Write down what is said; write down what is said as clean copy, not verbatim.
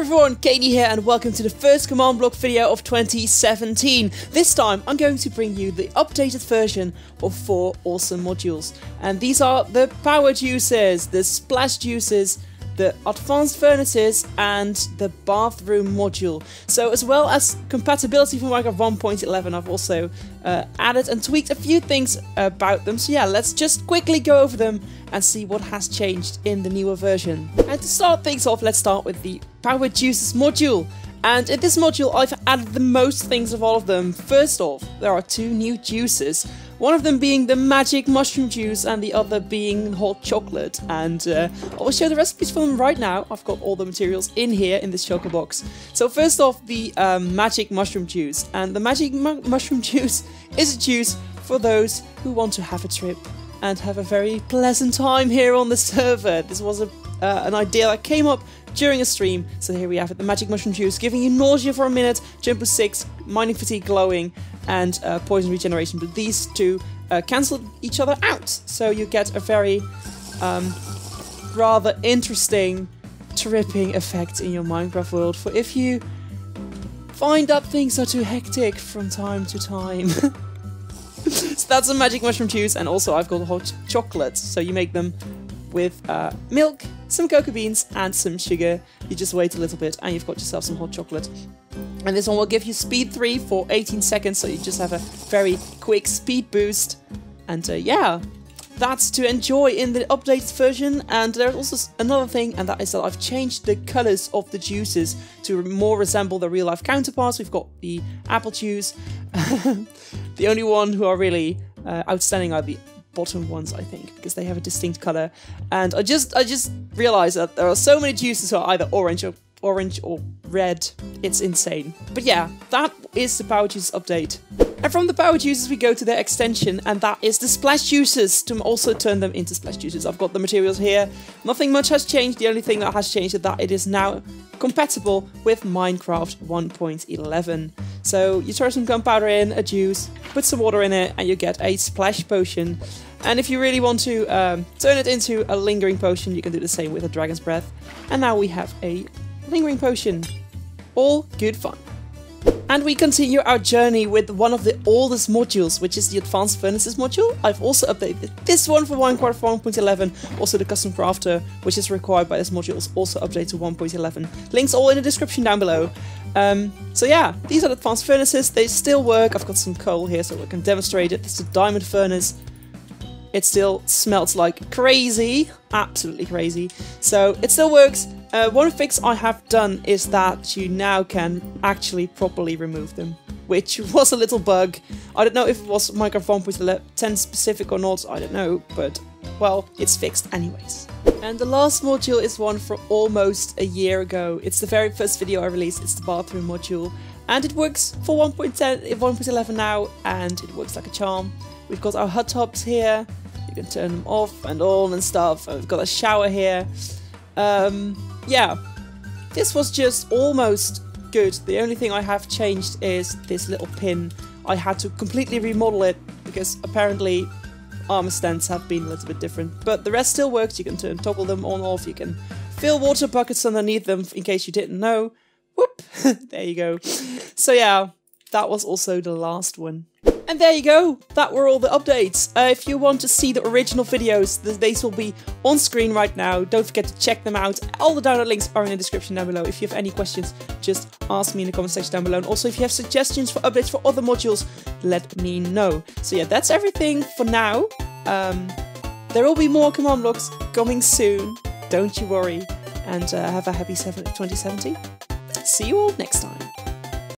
everyone, Caney here and welcome to the first command block video of 2017. This time I'm going to bring you the updated version of 4 awesome modules. And these are the power juices, the splash juices, the advanced furnaces and the bathroom module. So as well as compatibility for Minecraft 1.11, I've also added and tweaked a few things about them. So yeah, let's just quickly go over them and see what has changed in the newer version. And to start things off, let's start with the power juices module. And in this module I've added the most things of all of them. First off, there are 2 new juices. One of them being the magic mushroom juice and the other being hot chocolate. And I will show the recipes for them right now. I've got all the materials in here in this choco box. So first off, the magic mushroom juice. And the magic mushroom juice is a juice for those who want to have a trip and have a very pleasant time here on the server. This was an idea that came up during a stream, so here we have it, the magic mushroom juice, giving you nausea for a minute, jump to 6, mining fatigue, glowing, and poison regeneration. But these 2 cancel each other out, so you get a very rather interesting tripping effect in your Minecraft world for if you find that things are too hectic from time to time. So that's a magic mushroom juice, and also I've got hot chocolate, so you make them with milk, some cocoa beans and some sugar. You just wait a little bit and you've got yourself some hot chocolate. And this one will give you speed 3 for 18 seconds, so you just have a very quick speed boost. And yeah, that's to enjoy in the updated version. And there's also another thing, and that is that I've changed the colours of the juices to more resemble the real life counterparts. We've got the apple juice. The only one who are really outstanding are the bottom ones, I think, because they have a distinct color. And I just realized that there are so many juices who are either orange or red. It's insane. But yeah, that is the power juices update. And from the power juices we go to their extension, and that is the splash juices, to also turn them into splash juices. I've got the materials here. Nothing much has changed. The only thing that has changed is that it is now compatible with Minecraft 1.11. So you throw some gunpowder in, a juice, put some water in it, and you get a splash potion. And if you really want to turn it into a lingering potion, you can do the same with a dragon's breath. And now we have a lingering potion. All good fun. And we continue our journey with one of the oldest modules, which is the Advanced Furnaces module. I've also updated this one for Minecraft 1.11. Also the custom crafter, which is required by this module, is also updated to 1.11. Links all in the description down below. So yeah, these are the Advanced Furnaces. They still work. I've got some coal here so I can demonstrate it. It's a diamond furnace. It still smells like crazy, absolutely crazy. So it still works. One fix I have done is that you now can actually properly remove them, which was a little bug. I don't know if it was Minecraft 1.10 specific or not, I don't know, but well, it's fixed anyways. And the last module is one from almost a year ago. It's the very first video I released. It's the bathroom module, and it works for 1.11 now, and it works like a charm. We've got our hot tubs here. You can turn them off and on and stuff. And we've got a shower here. Yeah, this was just almost good. The only thing I have changed is this little pin. I had to completely remodel it because apparently armor stands have been a little bit different. But the rest still works. You can toggle them on off. You can fill water buckets underneath them in case you didn't know. Whoop! There you go. So yeah, that was also the last one. And there you go, that were all the updates. If you want to see the original videos, these will be on screen right now. Don't forget to check them out. All the download links are in the description down below. If you have any questions, just ask me in the comment section down below. And also if you have suggestions for updates for other modules, let me know. So yeah, that's everything for now. There will be more command blocks coming soon, don't you worry. And have a happy 2017. See you all next time.